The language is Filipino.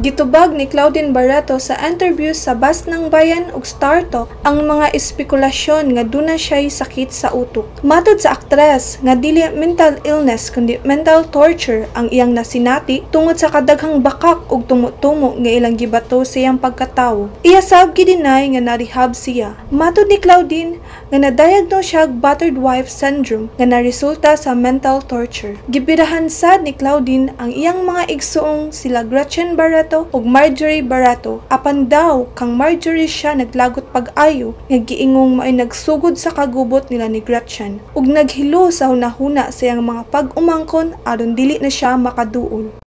Gitubag ni Claudine Barreto sa interview sa Bas ng Bayan ug Star Talk ang mga espekulasyon nga duna siya'y sakit sa utok. Matod sa aktres nga dili mental illness kundi mental torture ang iyang nasinati tungod sa kadaghang bakak ug tumo-tumo nga ilang gibato sa iyang pagkatawo. Iya sab gidinay nga na-rehab siya. Matod ni Claudine nga na-diagnose siya og battered wife syndrome nga naresulta sa mental torture. Gibirahan sad ni Claudine ang iyang mga igsuong sila Gretchen Barreto ug Marjorie Barreto apan daw kang Marjorie siya naglagot pag-ayo nga giingong mao'y nagsugod sa kagubot nila ni Gretchen ug naghilo sa hunahuna sa iyang mga pag-umangkon aron dili na siya makaduol.